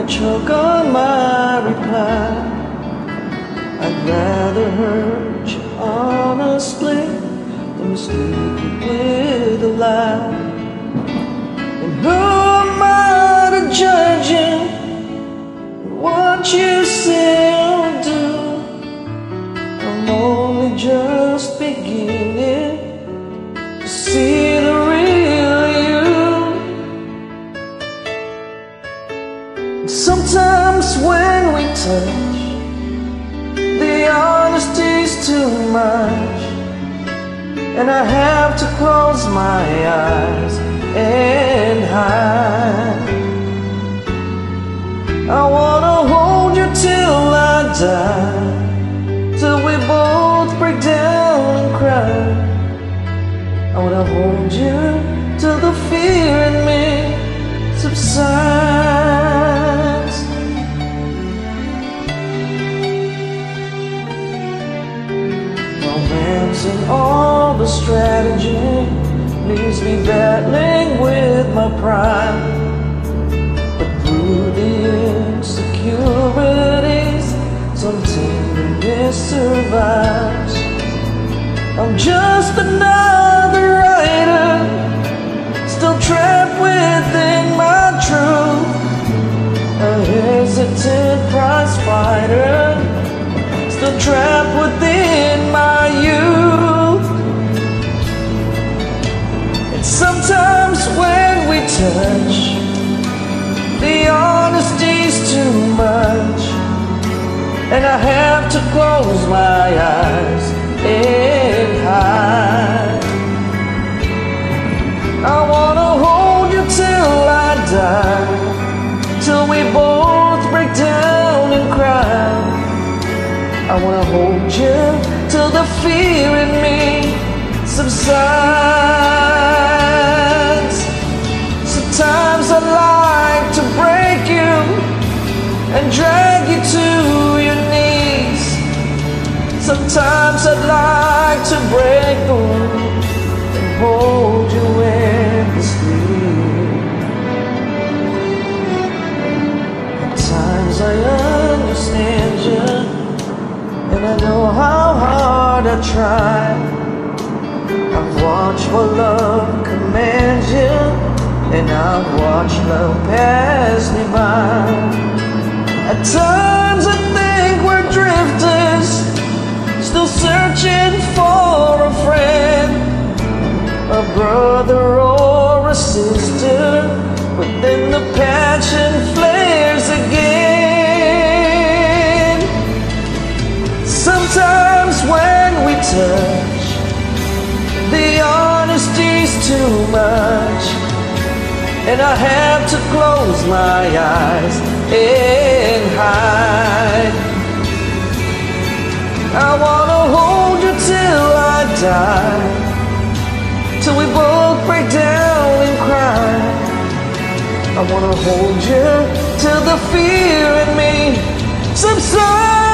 choke on my reply. I'd rather hurt you honestly than mistake it with a lie. And who am I to judge you what you say or do? I'm only just beginning to see the real you. Sometimes when we touch, the honesty's too much, and I have to close my eyes and hide. I wanna hold you till I die, till we both break down and cry. I wanna hold you till the fear in me subsides. Romance and all the strategy leaves me battling with my pride. But through the insecurities, some tenderness survives. I'm just another writer, still trapped within my truth, a hesitant prize fighter, still trapped within my youth. And sometimes when we touch, the honesty's too much, and I have to close my eyes and hide. I wanna hold you till I die, till we both break down and cry. I wanna hold you till the fear in me subsides. Sometimes I like to break you and drag you to your knees. Sometimes I'd like to break the rules and hold you endlessly. At times I understand you, and I know how hard I try. I've watched what love commands you, and I've watched love pass me by. At times I think we're drifters, still searching for a friend, a brother or a sister, but then the passion flares again. Sometimes when we touch, the honesty's too much, and I have to close my eyes and hide. I wanna hold you till I die, till we both break down and cry. I wanna hold you till the fear in me subsides.